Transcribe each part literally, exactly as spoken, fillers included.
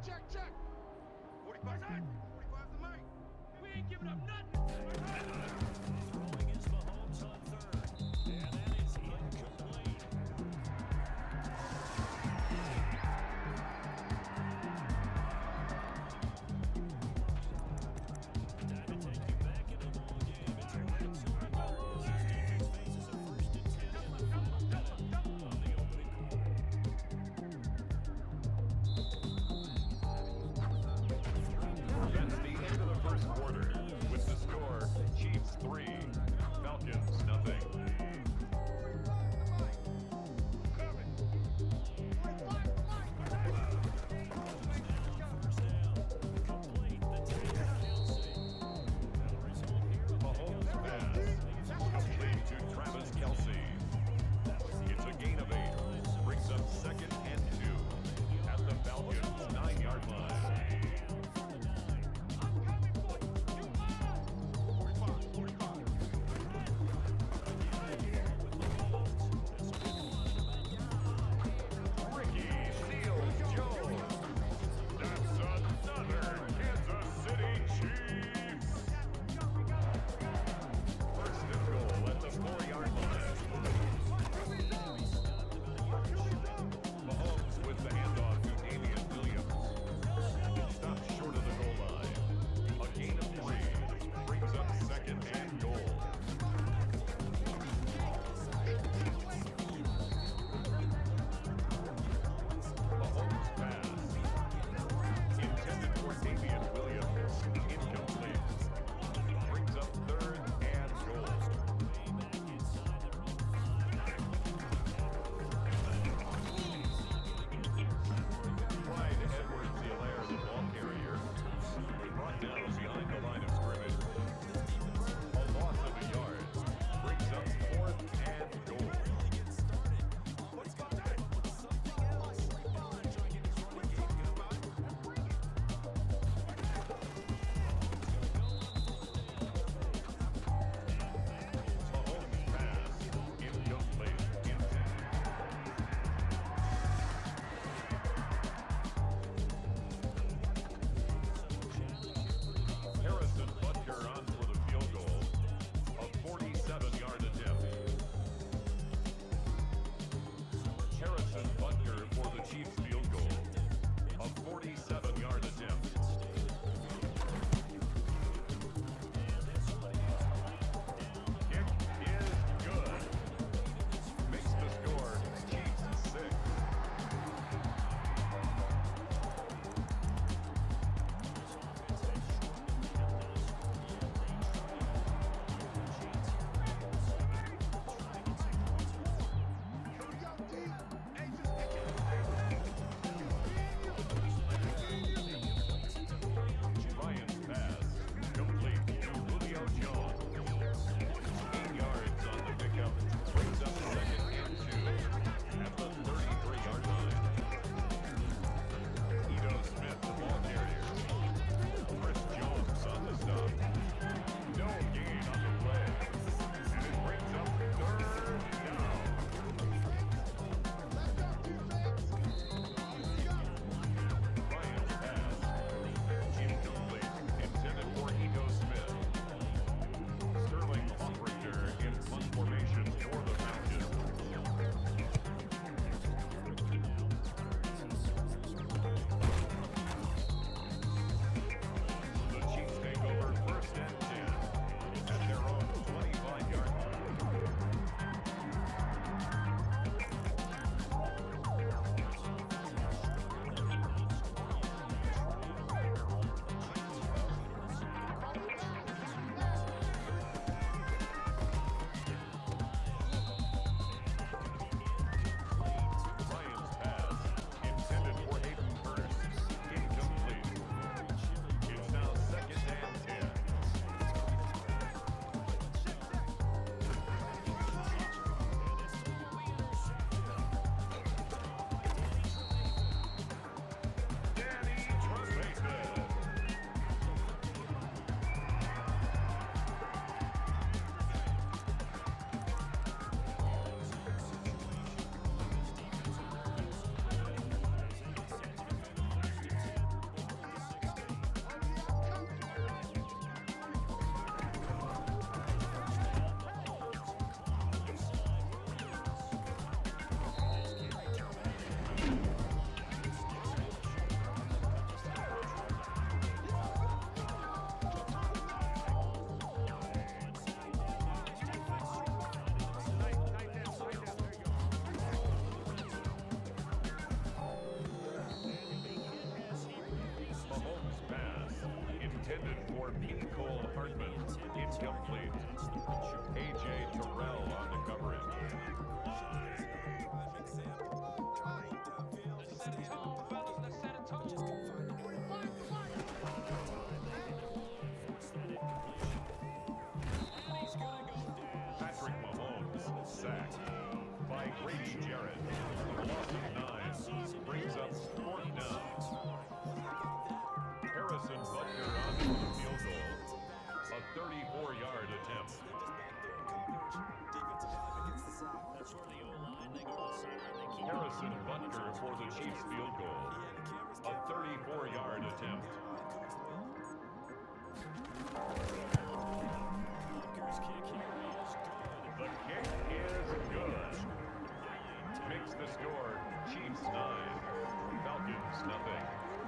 check, check. forty-five, forty-five's the mic. We ain't giving up nothing. Throwing is Mahomes on third, and that is incomplete. Time to take you back into the ball game. It's a red zone embarrass. His defense faces a first and ten on the opening quarter. That's the end of the first quarter. With the score, Chiefs three, Falcons nothing. Mahomes pass, complete to Travis Kelce. It's a gain of eight, brings up second and two at the Falcons nine-yard line. Harrison Butker for the Chiefs field goal. A thirty-four yard attempt. Butker's kick here is good. The kick is good. Makes the score Chiefs nine, Falcons nothing.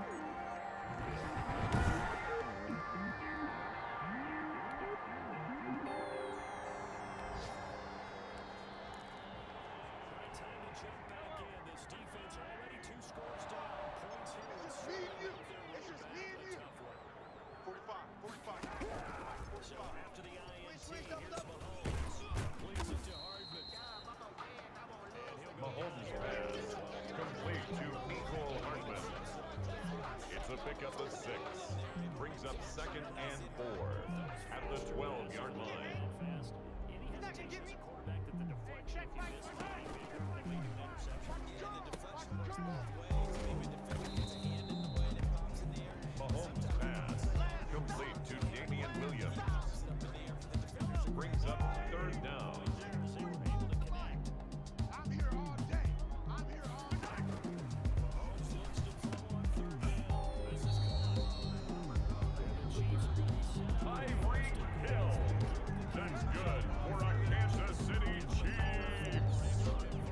Time to jump back in. This defense already two scores down. Points here. It's just me and you. It's just me and you. forty-five, forty-five. So after the I N T, here's Mahomes. Completes it to Hardman. And he'll go Mahomes pass complete to Nico Hardman. It's a pickup of six. Brings up second and four at the twelve yard line. fast. And he has a decent quarterback that the deflection, if he misses it, he may very likely do an interception. Mahomes pass complete to Damian Williams. Brings up third down. They were able to connect. I'm here all day. I'm here all night. Mahomes looks to throw on third down. This is caught. And the Chiefs are going to be set. Tyreek Hill. That's good for a Kansas City Chiefs.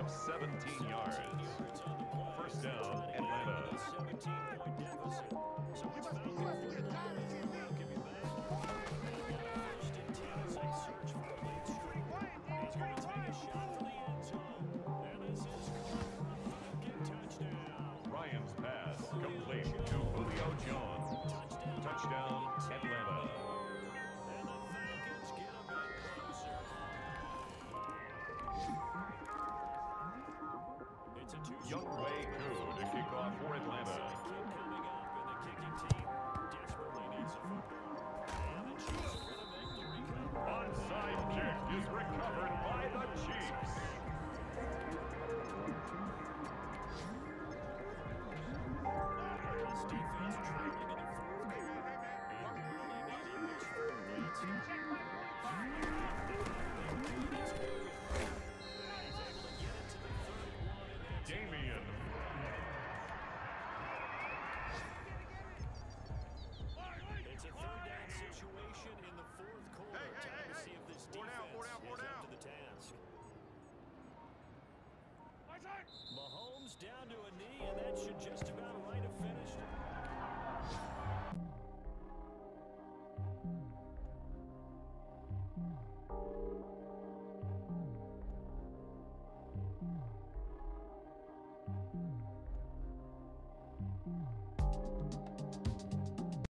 of seventeen yards. First down, Atlanta. seventeen-point deficit. So it's Falcons third and one. Now can be back. First and ten as they search for the lead strike. He's going to take a shot for the end zone. And this is caught for a Falcon touchdown. Ryan's pass complete to Julio Jones. Touchdown, Atlanta. And the Falcons get a bit closer. It's a two. Young Wei Koo to kick off for Atlanta. Kick coming up, and the kicking team desperately needs a football. And the Chiefs are going to make the recovery. Onside kick is recovered by the Chiefs. This defense trailing in the fourth quarter. And really needing this third down stop. He's able to get it to the thirty-one, and that's Damian. It's a third down situation in the fourth quarter. Hey, hey, Time hey, to hey. see if this Four defense down, four down, four is up down. to the task. My side. Mahomes down to a knee, and that should just about right